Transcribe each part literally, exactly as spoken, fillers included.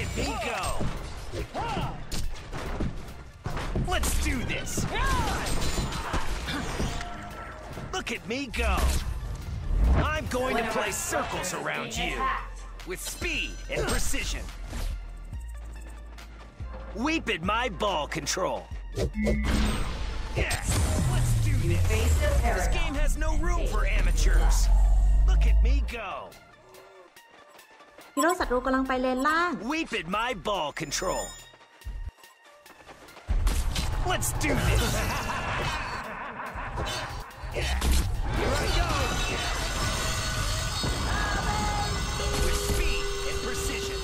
at me go! Let's do this! Look at me go! I'm going to play circles around you with speed and precision. Weep at my ball control. Yes, let's do this. This game has no room for amateurs. Look at me go. ฮีโร่ศัตรูกำลังไปเลนล่าง Weep at my ball control. Let's do this. Here I go. With speed and precision.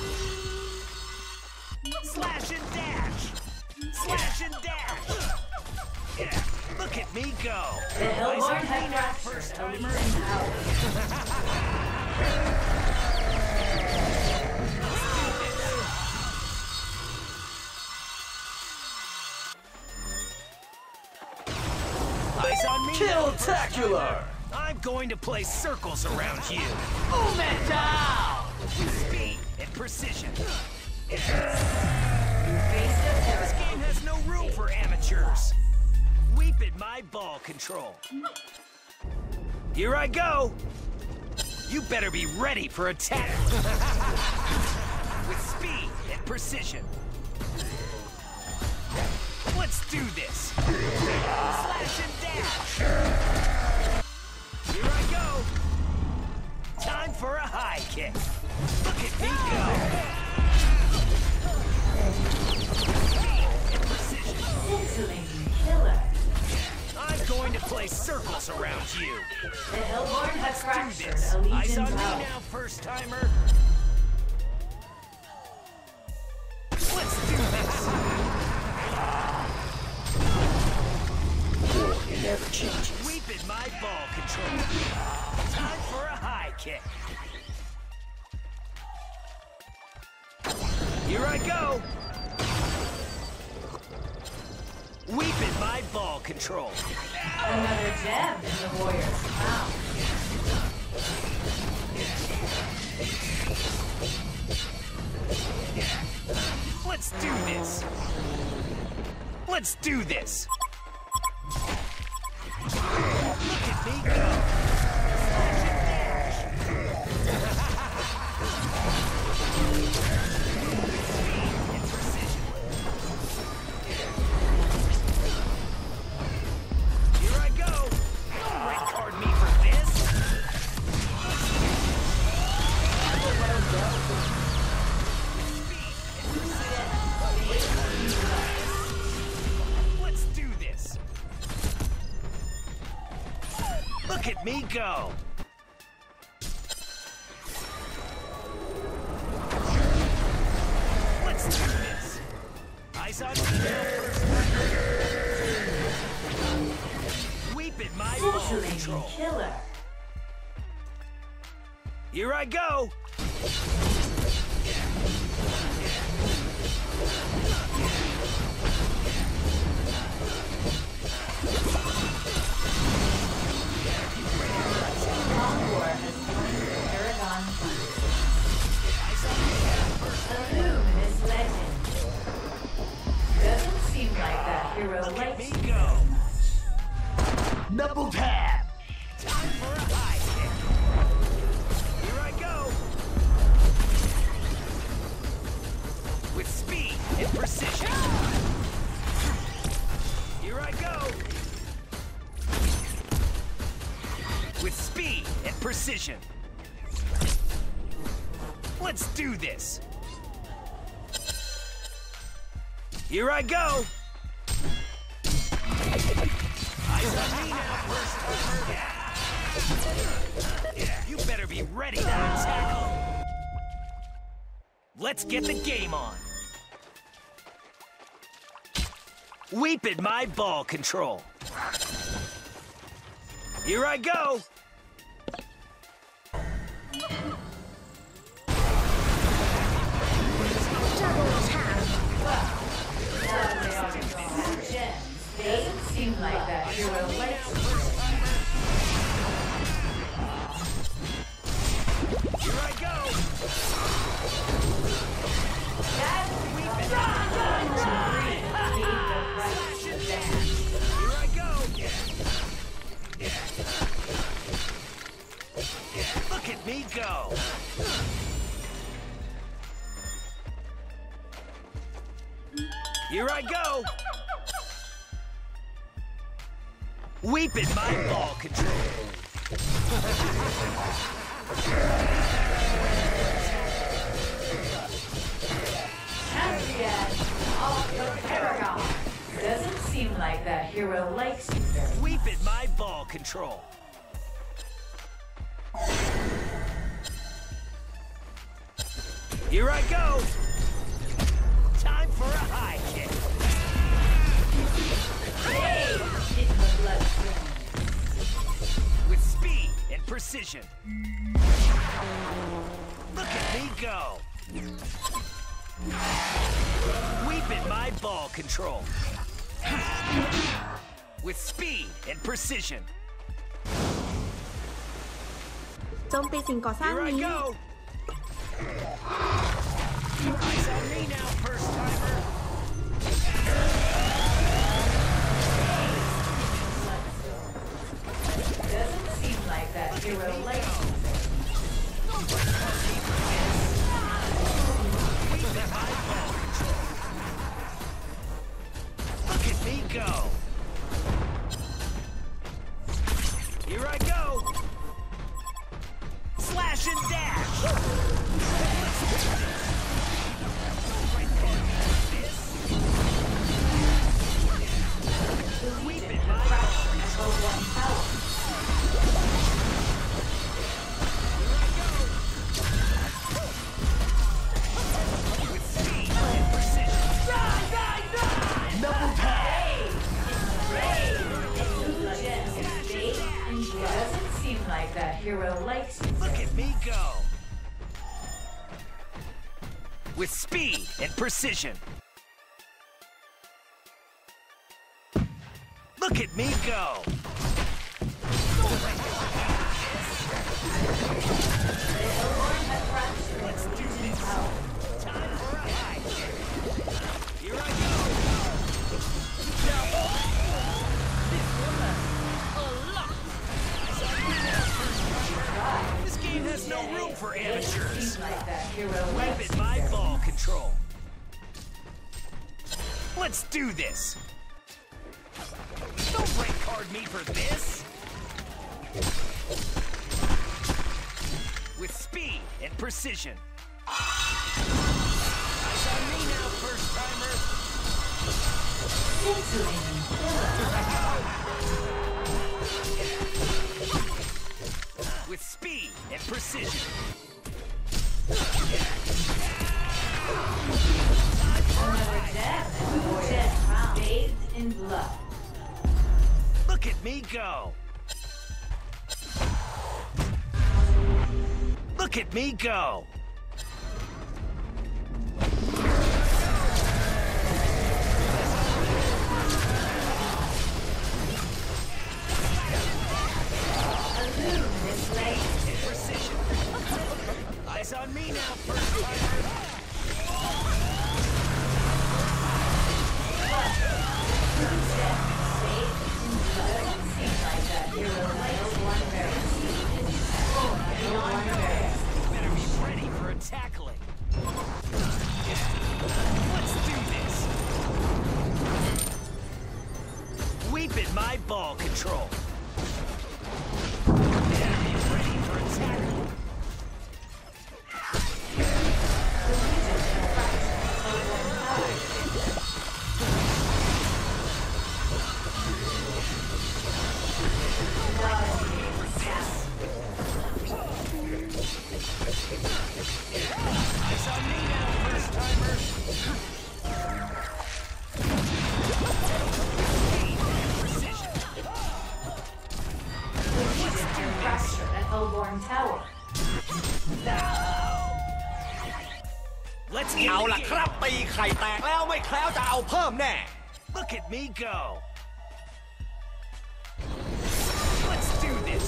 Slash and dash. Slash and dash. Yeah. Look at me go. The Hellborn have fractured a legion power. Eyes on me. Killtacular! I'm going to play circles around you. Boom it down! With speed and precision. You face the This game has no room for amateurs. Weep at my ball control. Here I go. You better be ready for attack. With speed and precision. Let's do this. Slash and dash. Here I go. Time for a high kick. Look at me go. Speed and precision. scintillating killer. I'm going to play circles around you. The Hellborn have Do fractured this. a Eyes legion on me power. now, first timer. Let's do this. It never changes. Weep at my ball control. Time for a high kick. Here I go. Weep at my ball control. Another gem in the warrior's crown. Let's do this. Let's do this. Look at me go. Slash and dash. Speed and precision. Here I go. Don't red card me for this. Let's do this. Look at me go. Let's do this. Eyes on me now, first. Weep at my ball Scintillating control. killer. Here I go. Conqueror has joined the Paragon Fund. A luminous legend. Doesn't seem like that hero Look at likes me you. go. Knuckle tap! Time for a high kick. Here I go. With speed and precision. Here I go. With speed and precision. Let's do this. Here I go. Eyes on me now, first timer. You better be ready to attack. Let's get the game on. Weep at my ball control. Here I go. Doesn't seem like that hero likes you. Here I go. me go. Here I go. Weeping my ball control. Champion of the Paragon. Doesn't seem like that hero likes you very much. Weeping my ball control. Here I go. Time for a high kick. Hey! In the bloodstream. With speed and precision. Look at me go. Weeping my ball control. With speed and precision. โจมตีสิ่งก่อสร้าง Here I นี้ go. Eyes on me now, first timer. Doesn't seem like that hero likes you. Look at me go. Here I go. Slash and dash. Weeping my Echo one power. with speed and precision. Double tap. Doesn't seem like that hero likes you. Look at me go. With speed and precision. Look at me go. Let's do this. Time for a high kick. Here I go. This game has no room for amateurs. Seems like that hero likes Weeping you. my ball control. Let's do this. Don't break card me for this. With speed and precision. Eyes on me now, first timer. With speed and precision. Another death and more death bathed in blood. Look at me go. Look at me go. Illuminous lane. And precision. Eyes on me now, first timer. Doesn't seem like that hero likes one very. One very. Better be ready for a tackling. Let's do this. Weeping my ball control. Better be ready for a tackle. Eyes on me now, first timer. Precision. Fracture at Hellborn Tower. Let's get เอาล่ะ it. ครับตีไข่แตกแล้วไม่แคล้วจะเอาเพิ่มแน่ Look at me go. Let's do this.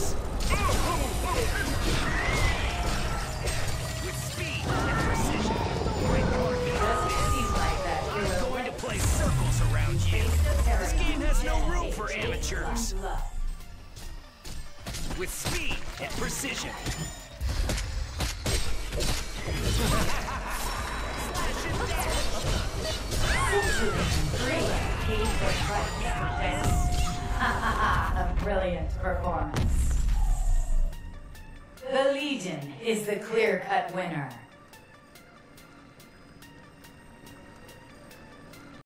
With speed and precision. Doesn't seem like that hero Going to likes play circles around you. This game has no room for amateurs. blood. With speed and precision. A brilliant performance. The Legion is the clear-cut winner.